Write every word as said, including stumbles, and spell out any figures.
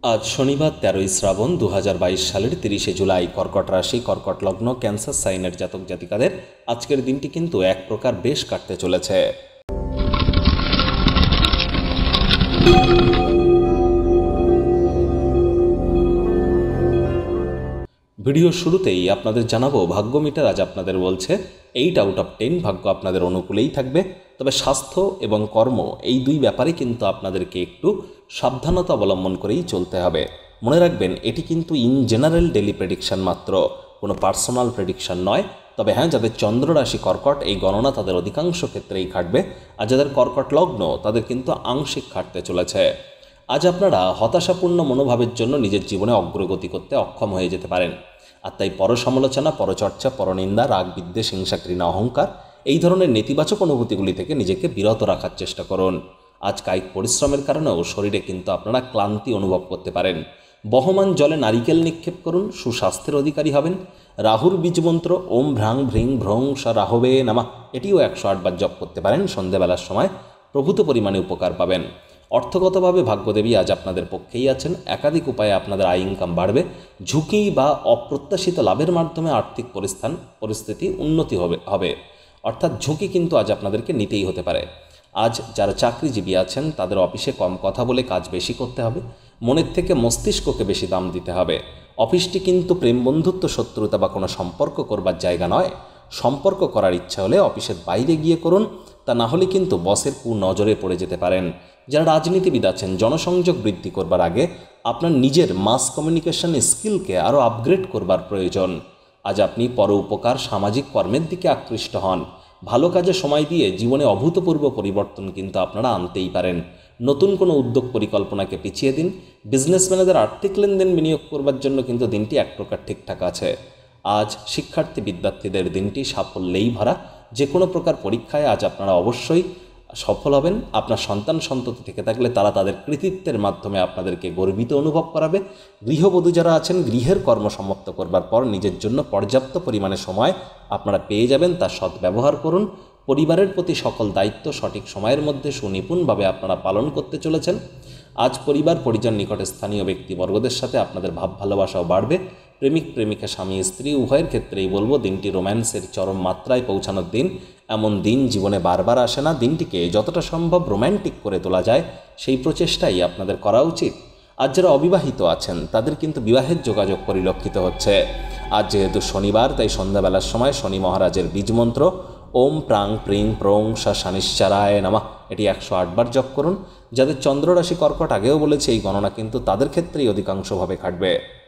আজ শনিবার তেরোই শ্রাবণ দু হাজার বাইশ সালের তিরিশে জুলাই। কর্কট রাশি, কর্কট লগ্ন, ক্যান্সার সাইনের জাতক জাতিকাদের আজকের দিনটি কিন্তু এক প্রকার বেশ কাটতে চলেছে। ভিডিও শুরুতেই আপনাদের জানাবো ভাগ্য মিটার আজ আপনাদের বলছে এইট আউট অফ টেন ভাগ্য আপনাদের অনুকূলেই থাকবে। তবে স্বাস্থ্য এবং কর্ম এই দুই ব্যাপারে কিন্তু আপনাদেরকে একটু সাবধানতা অবলম্বন করেই চলতে হবে। মনে রাখবেন, এটি কিন্তু ইন জেনারেল ডেলি প্রেডিকশন মাত্র, কোনো পার্সোনাল প্রেডিকশন নয়। তবে হ্যাঁ, যাদের চন্দ্র রাশি কর্কট এই গণনা তাদের অধিকাংশ ক্ষেত্রেই খাটবে, আর যাদের কর্কট লগ্ন তাদের কিন্তু আংশিক খাটতে চলেছে। আজ আপনারা হতাশাপূর্ণ মনোভাবের জন্য নিজের জীবনে অগ্রগতি করতে অক্ষম হয়ে যেতে পারেন। আর তাই পরসমালোচনা, পরচর্চা, পরনিন্দা, রাগ, বিদ্বেষ, হিংসা, ঘৃণা, অহংকার এই ধরনের নেতিবাচক অনুভূতিগুলি থেকে নিজেকে বিরত রাখার চেষ্টা করুন। আজ কায়িক পরিশ্রমের কারণেও শরীরে কিন্তু আপনারা ক্লান্তি অনুভব করতে পারেন। বহমান জলে নারিকেল নিক্ষেপ করুন, সুস্বাস্থ্যের অধিকারী হবেন। রাহুর বীজমন্ত্র ওম ভ্রাং ভ্রিং ভ্রং স রাহবে নামা, এটিও একশো আটবার জপ করতে পারেন সন্ধ্যেবেলার সময়, প্রভূত পরিমাণে উপকার পাবেন। অর্থগতভাবে ভাগ্যদেবী আজ আপনাদের পক্ষেই আছেন। একাধিক উপায়ে আপনাদের আয় ইনকাম বাড়বে। ঝুঁকি বা অপ্রত্যাশিত লাভের মাধ্যমে আর্থিক পরিস্থান পরিস্থিতি উন্নতি হবে হবে অর্থাৎ ঝুঁকি কিন্তু আজ আপনাদেরকে নিতেই হতে পারে। আজ যারা চাকরিজীবী আছেন তাদের অফিসে কম কথা বলে কাজ বেশি করতে হবে। মনের থেকে মস্তিষ্ককে বেশি দাম দিতে হবে। অফিসটি কিন্তু প্রেম, বন্ধুত্ব, শত্রুতা বা কোনো সম্পর্ক করবার জায়গা নয়। সম্পর্ক করার ইচ্ছা হলে অফিসের বাইরে গিয়ে করুন, তা না হলে কিন্তু বসের কু নজরে পড়ে যেতে পারেন। যারা রাজনীতিবিদ আছেন, জনসংযোগ বৃদ্ধি করবার আগে আপনার নিজের মাস কমিউনিকেশন স্কিলকে আরও আপগ্রেড করবার প্রয়োজন। আজ আপনি পর উপকার, সামাজিক কর্মের দিকে আকৃষ্ট হন। ভালো কাজে সময় দিয়ে জীবনে অভূতপূর্ব পরিবর্তন কিন্তু আপনারা আনতেই পারেন। নতুন কোনো উদ্যোগ পরিকল্পনাকে পিছিয়ে দিন। বিজনেসম্যানদের আর্থিক লেনদেন বিনিয়োগ করবার জন্য কিন্তু দিনটি এক প্রকার ঠিকঠাক আছে। আজ শিক্ষার্থী বিদ্যার্থীদের দিনটি সাফল্যেই ভরা। যে কোনো প্রকার পরীক্ষায় আজ আপনারা অবশ্যই সফল হবেন। আপনার সন্তান সন্ততি থেকে থাকলে তারা তাদের কৃতিত্বের মাধ্যমে আপনাদেরকে গর্বিত অনুভব করাবে। গৃহবধূ যারা আছেন, গৃহের কর্ম সমাপ্ত করবার পর নিজের জন্য পর্যাপ্ত পরিমাণে সময় আপনারা পেয়ে যাবেন, তার সদ্ব্যবহার করুন। পরিবারের প্রতি সকল দায়িত্ব সঠিক সময়ের মধ্যে সুনিপুণভাবে আপনারা পালন করতে চলেছেন। আজ পরিবার, পরিজন, নিকটে স্থানীয় ব্যক্তিবর্গদের সাথে আপনাদের ভাব ভালোবাসাও বাড়বে। প্রেমিক প্রেমিকা, স্বামী স্ত্রী উভয়ের ক্ষেত্রেই বলবো দিনটি রোম্যান্সের চরম মাত্রায় পৌঁছানোর দিন। এমন দিন জীবনে বারবার আসে না। দিনটিকে যতটা সম্ভব রোম্যান্টিক করে তোলা যায় সেই প্রচেষ্টাই আপনাদের করা উচিত। আজ যারা অবিবাহিত আছেন তাদের কিন্তু বিবাহের যোগাযোগ পরিলক্ষিত হচ্ছে। আজ যেহেতু শনিবার, তাই সন্ধ্যাবেলার সময় শনি মহারাজের বীজমন্ত্র ওম প্রাং প্রিং প্রং সা শানিশ্চারায় নামা, এটি একশো আটবার জপ করুন। যাদের চন্দ্র রাশি কর্কট, আগেও বলেছে এই গণনা কিন্তু তাদের ক্ষেত্রেই অধিকাংশভাবে খাটবে।